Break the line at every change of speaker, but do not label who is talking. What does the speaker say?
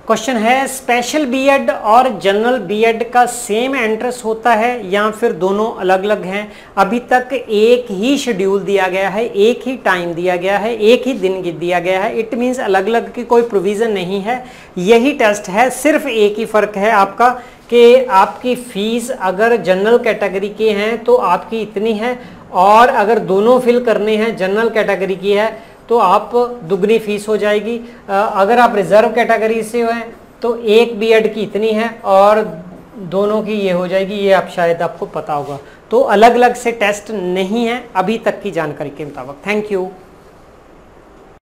Question है special B Ed और general B Ed का सेम एंट्रेंस होता है या फिर दोनों अलग अलग हैं। अभी तक एक ही शेड्यूल दिया गया है, एक ही टाइम दिया गया है, एक ही दिन दिया गया है। इट मीन्स अलग अलग की कोई प्रोविज़न नहीं है, यही टेस्ट है। सिर्फ एक ही फ़र्क है आपका कि आपकी फ़ीस अगर जनरल कैटेगरी के हैं तो आपकी इतनी है, और अगर दोनों फिल करने हैं जनरल कैटेगरी की है तो आप दुगनी फीस हो जाएगी। अगर आप रिजर्व कैटेगरी से हैं तो एक बीएड की इतनी है और दोनों की ये हो जाएगी, ये आप शायद आपको पता होगा। तो अलग अलग से टेस्ट नहीं है अभी तक की जानकारी के मुताबिक। Thank you.